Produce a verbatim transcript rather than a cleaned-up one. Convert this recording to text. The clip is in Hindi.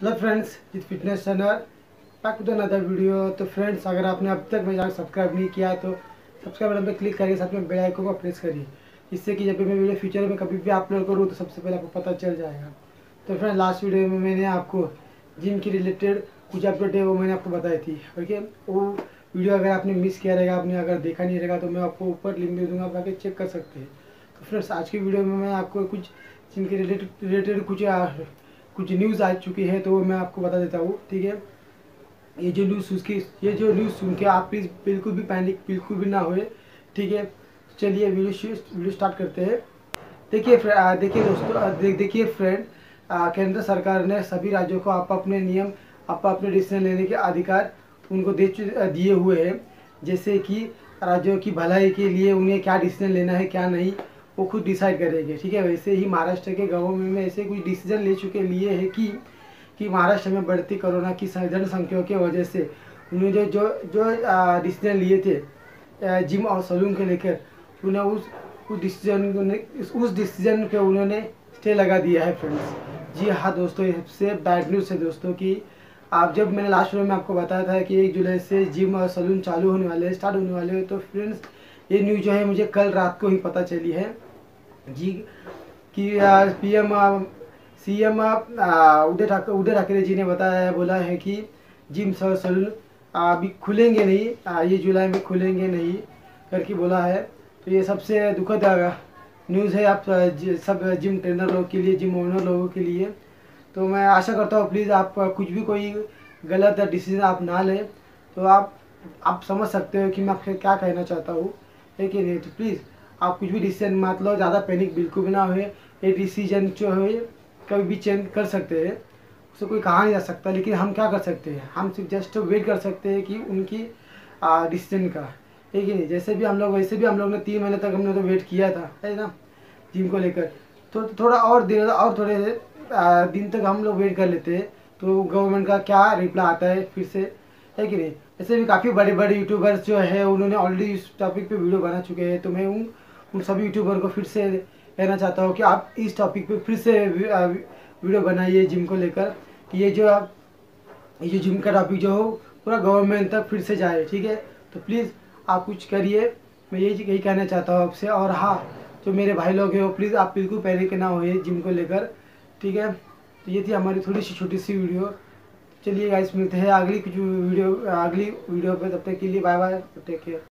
हेलो फ्रेंड्स, इस fitness channel back to another video. तो फ्रेंड्स, अगर आपने अब तक मेरे चैनल सब्सक्राइब नहीं किया तो सब्सक्राइब बटन पर क्लिक करिए, साथ में बेल आइकन को प्रेस करिए, इससे कि जब भी मैं वीडियो फ्यूचर में कभी भी अपलोड करूँ तो सबसे पहले आपको पता चल जाएगा। तो फ्रेंड्स, लास्ट वीडियो में मैंने आपको जिम के रिलेटेड कुछ अपडेट है वो मैंने आपको बताई थी। ओके, वो वीडियो अगर आपने मिस किया रहेगा, आपने अगर देखा नहीं रहेगा तो मैं आपको ऊपर लिंक दे दूँगा, आप आके चेक कर सकते हैं। तो फ्रेंड्स, आज की वीडियो में मैं आपको कुछ जिम के रिलेटेड रिलेटेड कुछ कुछ न्यूज़ आ चुकी है तो मैं आपको बता देता हूँ। ठीक है, ये जो न्यूज़ उसकी ये जो न्यूज़ सुन के आप प्लीज़ बिल्कुल भी पैनिक बिल्कुल भी ना होए। ठीक है, चलिए वीडियो वीडियो स्टार्ट करते हैं। देखिए देखिए दोस्तों, दे, देखिए फ्रेंड, केंद्र सरकार ने सभी राज्यों को आप अपने नियम आप अपने डिसीजन लेने के अधिकार उनको दे दिए हुए हैं। जैसे कि राज्यों की भलाई के लिए उन्हें क्या डिसीजन लेना है क्या नहीं, वो खुद डिसाइड करेंगे। ठीक है, वैसे ही महाराष्ट्र के गवर्नमेंट में ऐसे कुछ डिसीजन ले चुके लिए है कि कि महाराष्ट्र में बढ़ती कोरोना की जनसंख्या की वजह से उन्होंने जो जो जो डिसीजन लिए थे जिम और सलून के लेकर, उन्हें उस उस डिसीजन उस डिसीजन पे उन्होंने स्टे लगा दिया है फ्रेंड्स। जी हाँ दोस्तों, ये सबसे बैड न्यूज़ है दोस्तों कि आप जब मैंने लास्ट वीडियो में आपको बताया था कि एक जुलाई से जिम और सलून चालू होने वाले हैं, स्टार्ट होने वाले हैं, तो फ्रेंड्स ये न्यूज़ जो है मुझे कल रात को ही पता चली है जी कि पीएम सीएम उद्धव ठाकरे उद्धव ठाकरे जी ने बताया बोला है कि जिम और सलून अभी खुलेंगे नहीं, आ, ये जुलाई में खुलेंगे नहीं करके बोला है। तो ये सबसे दुखद न्यूज़ है आप सब जिम ट्रेनर लोगों के लिए, जिम ओनर लोगों के लिए। तो मैं आशा करता हूँ प्लीज़ आप कुछ भी कोई गलत डिसीजन आप ना लें। तो आप आप समझ सकते हो कि मैं आपसे क्या कहना चाहता हूँ, है कि नहीं। तो प्लीज़ आप कुछ भी डिसीजन मत लो, ज़्यादा पैनिक बिल्कुल भी ना हुए। ये डिसीजन जो है कभी भी चेंज कर सकते हैं, उससे कोई कहा नहीं जा सकता। लेकिन हम क्या कर सकते हैं, हम सिर्फ जस्ट वेट कर सकते हैं कि उनकी डिसीजन का, है कि नहीं। जैसे भी हम लोग वैसे भी हम लोग ने तीन महीने तक हमने तो वेट किया था, है ना, जिम को लेकर। तो थोड़ा और दिन और थोड़े दिन तक हम लोग वेट कर लेते हैं तो गवर्नमेंट का क्या रिप्लाई आता है फिर से, है कि नहीं। ऐसे भी काफ़ी बड़े बड़े यूट्यूबर्स जो है उन्होंने ऑलरेडी इस टॉपिक पे वीडियो बना चुके हैं। तो मैं उन उन सभी यूट्यूबर को फिर से कहना चाहता हूँ कि आप इस टॉपिक पे फिर से वीडियो बनाइए जिम को लेकर, कि ये जो ये जो जिम का टॉपिक जो हो पूरा गवर्नमेंट तक फिर से जाए। ठीक है, तो प्लीज़ आप कुछ करिए, मैं यही यही कहना चाहता हूँ आपसे। और हाँ, जो मेरे भाई लोग हैं वो प्लीज़ आप बिल्कुल पैनिक ना होइए जिम को लेकर। ठीक है, तो ये थी हमारी थोड़ी सी छोटी सी वीडियो। चलिए गाइस, मिलते हैं अगली कुछ वीडियो अगली वीडियो पे, तब तक के लिए बाय बाय, टेक केयर।